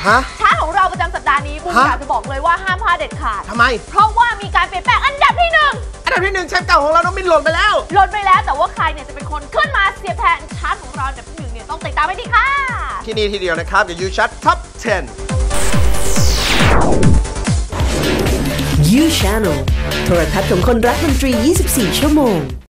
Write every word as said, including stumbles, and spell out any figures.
ชาร์ตของเราประจำสัปดาห์นี้บูมอยากจะบอกเลยว่าห้ามพลาดเด็ดขาดทำไมเพราะว่ามีการเปลี่ยนแปลงอันดับที่หนึ่งอันดับที่หนึ่งแชมป์เก่าของเราน้องมินหล่นไปแล้วหล่นไปแล้วแต่ว่าใครเนี่ยจะเป็นคนขึ้นมาเสียบแทนชาร์ตของเราอันดับที่หนึ่งเนี่ยต้องติดตามให้ดีค่ะที่นี่ทีเดียวนะครับเดี๋ยวยูชัดท็อปสิบ You Channel โทรทัศน์ของคนรักดนตรียี่สิบสี่ชั่วโมง